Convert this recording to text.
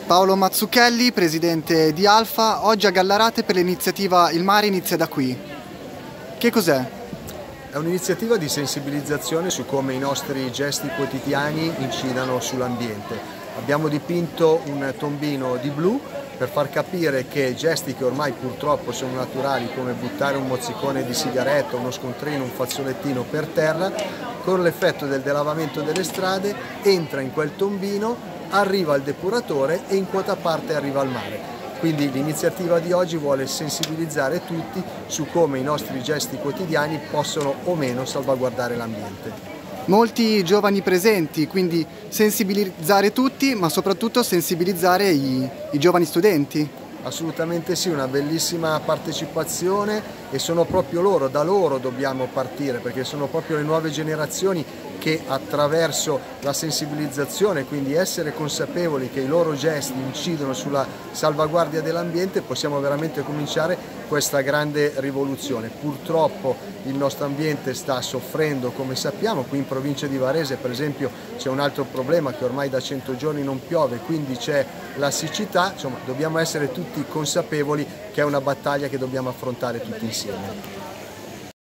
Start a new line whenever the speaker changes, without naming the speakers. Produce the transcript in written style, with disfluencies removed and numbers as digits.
Paolo Mazzucchelli, presidente di Alfa, oggi a Gallarate per l'iniziativa Il mare inizia da qui. Che cos'è?
È un'iniziativa di sensibilizzazione su come i nostri gesti quotidiani incidano sull'ambiente. Abbiamo dipinto un tombino di blu per far capire che gesti che ormai purtroppo sono naturali, come buttare un mozzicone di sigaretta, uno scontrino, un fazzolettino per terra, con l'effetto del delavamento delle strade entra in quel tombino, arriva al depuratore e in quota parte arriva al mare. Quindi l'iniziativa di oggi vuole sensibilizzare tutti su come i nostri gesti quotidiani possono o meno salvaguardare l'ambiente.
Molti giovani presenti, quindi sensibilizzare tutti, ma soprattutto sensibilizzare i giovani studenti.
Assolutamente sì, una bellissima partecipazione e sono proprio loro, da loro dobbiamo partire, perché sono proprio le nuove generazioni che attraverso la sensibilizzazione, quindi essere consapevoli che i loro gesti incidono sulla salvaguardia dell'ambiente, possiamo veramente cominciare questa grande rivoluzione. Purtroppo il nostro ambiente sta soffrendo, come sappiamo. Qui in provincia di Varese per esempio c'è un altro problema, che ormai da 100 giorni non piove, quindi c'è la siccità. Insomma, dobbiamo essere tutti consapevoli che è una battaglia che dobbiamo affrontare tutti insieme.